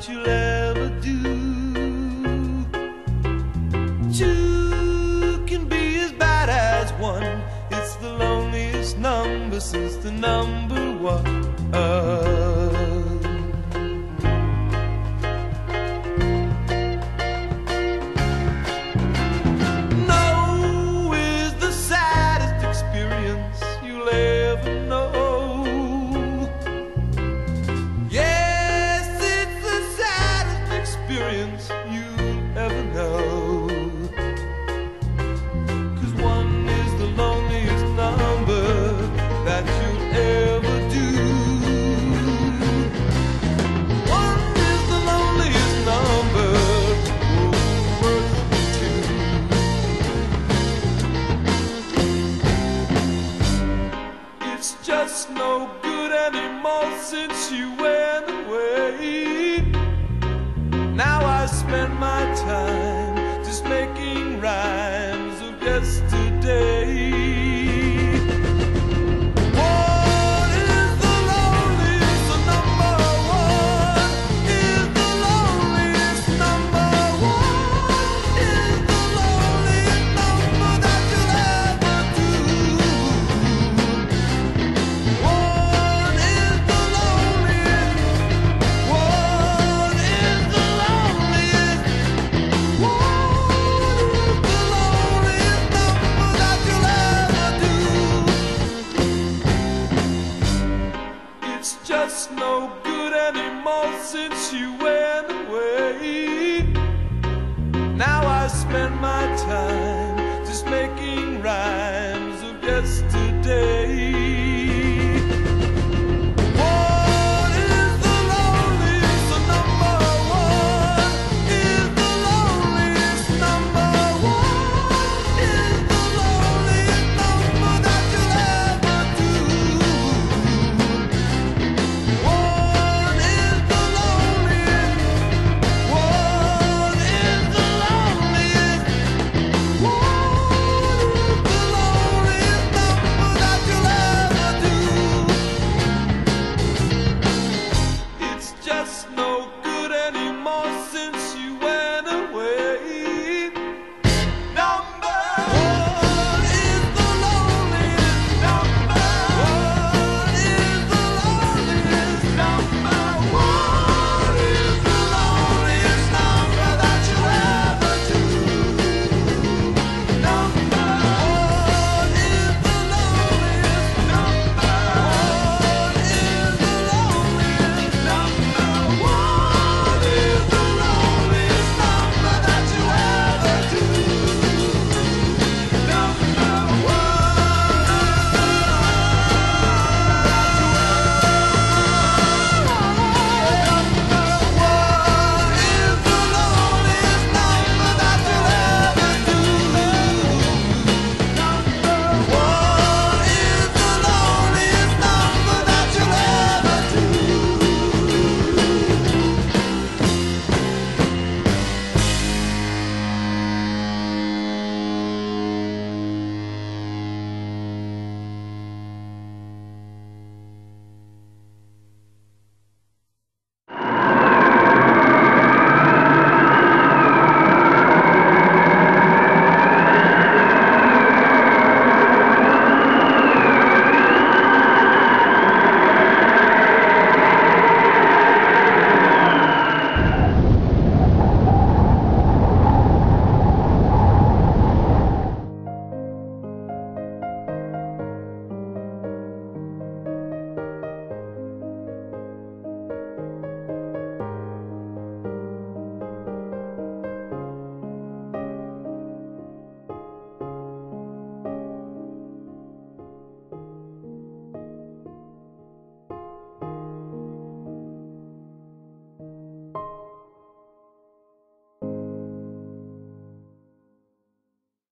that you'll ever do. Two can be as bad as one. It's the loneliest number since the number one. No is the saddest experience you'll ever know. Yes, it's the saddest experience you'll ever know. It's just no good anymore since you went away. Now I spend my time just making rhymes of yesterday. It's just no good anymore since you went away. Now I spend my time just making rhymes.